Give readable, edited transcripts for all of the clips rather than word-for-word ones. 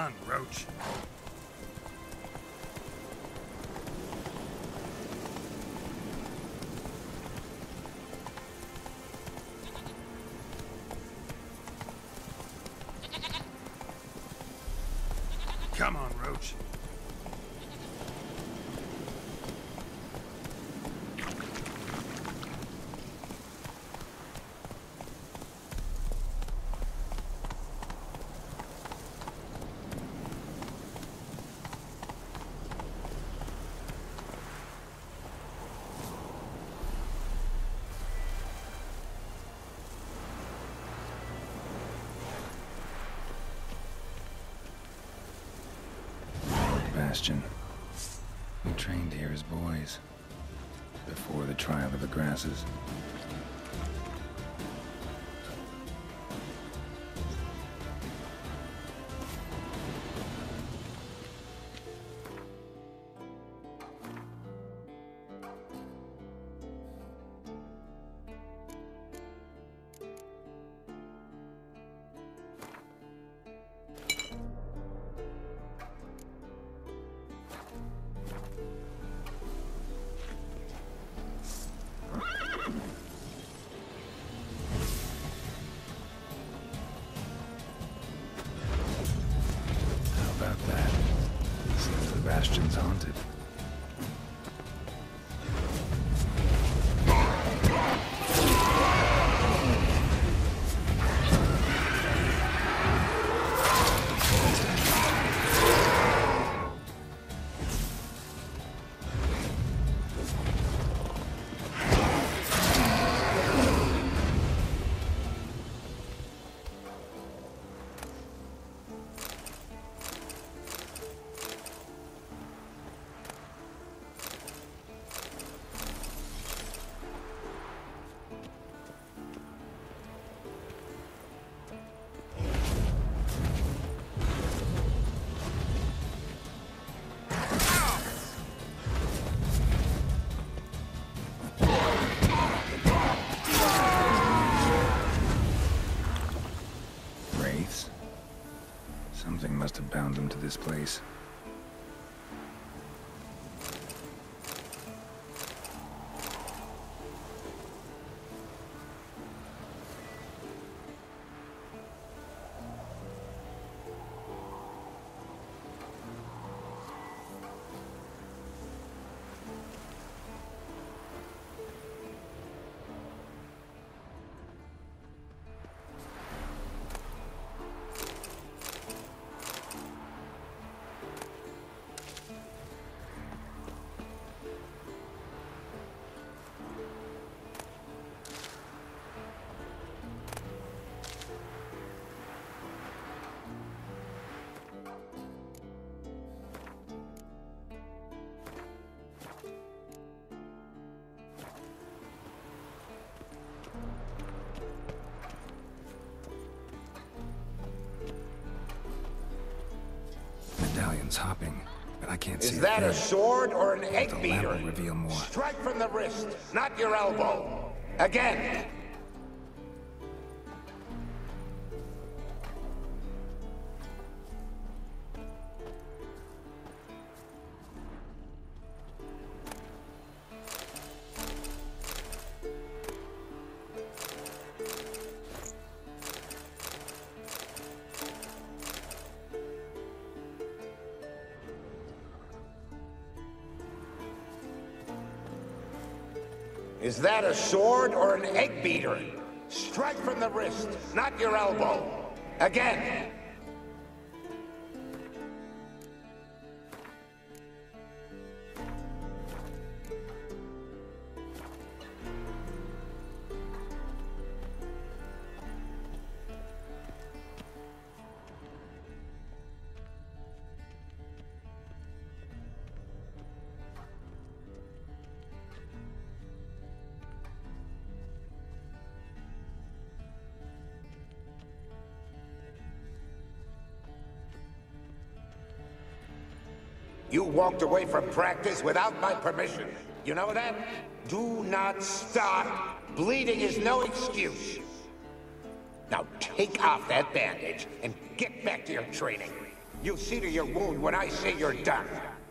on, Roach. Come on, Roach. Bastion. We trained here as boys, before the trial of the grasses. Bastion's haunted. Something must have bound them to this place. Medallion's hopping, but I can't see. Is that a sword or an egg The beater? lamp will reveal more. Strike from the wrist, not your elbow. Again. Is that a sword or an egg beater? Strike from the wrist, not your elbow. Again. You walked away from practice without my permission. You know that? Do not stop. Bleeding is no excuse. Now take off that bandage and get back to your training. You'll see to your wound when I say you're done.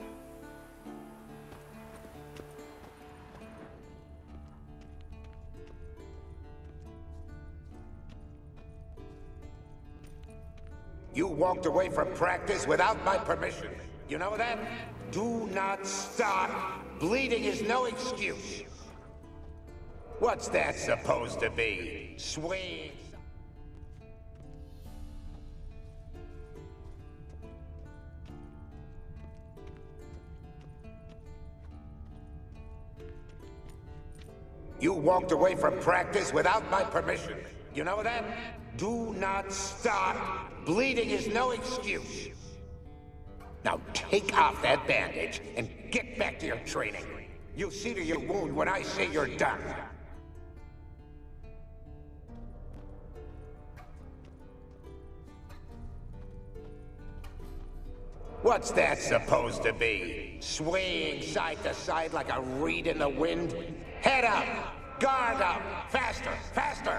You walked away from practice without my permission. You know that? Do not start. Bleeding is no excuse. What's that supposed to be? Swaying? You walked away from practice without my permission. You know that? Do not start. Bleeding is no excuse. Now take off that bandage and get back to your training. You'll see to your wound when I say you're done. What's that supposed to be? Swaying side to side like a reed in the wind? Head up! Guard up! Faster! Faster!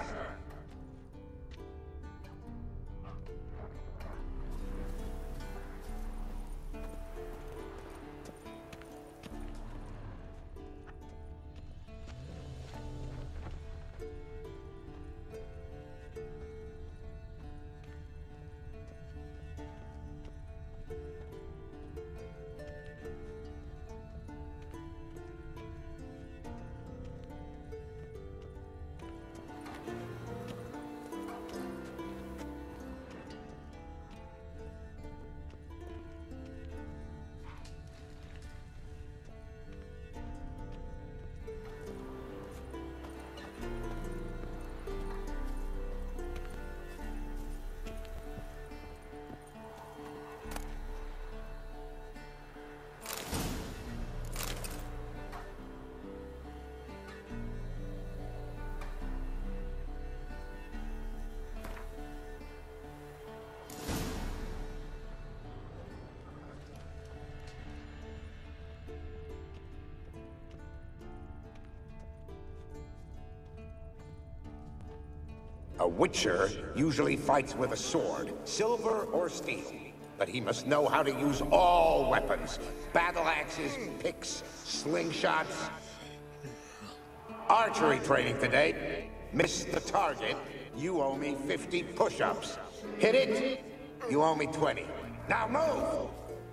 A Witcher usually fights with a sword, silver or steel. But he must know how to use all weapons. Battle axes, picks, slingshots. Archery training today. Missed the target, you owe me 50 push-ups. Hit it, you owe me 20. Now move!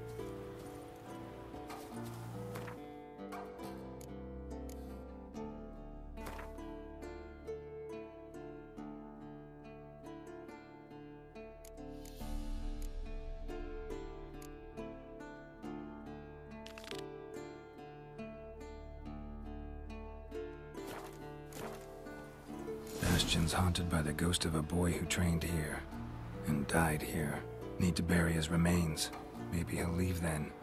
Bastion's haunted by the ghost of a boy who trained here and died here. Need to bury his remains. Maybe he'll leave then.